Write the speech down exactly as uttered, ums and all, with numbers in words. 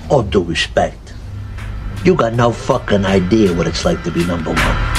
All due respect, you got no fucking idea what it's like to be number one.